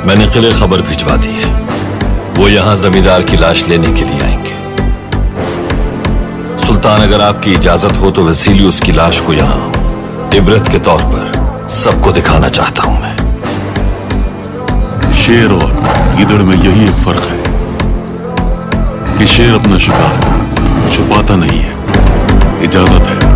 मैंने किले खबर भिजवा दी है, वो यहां जमींदार की लाश लेने के लिए आएंगे। सुल्तान, अगर आपकी इजाजत हो तो वसीली उसकी लाश को यहां इबरत के तौर पर सबको दिखाना चाहता हूं मैं। शेर और गीदड़ में यही एक फर्क है कि शेर अपना शिकार छुपाता नहीं है, इजाजत है।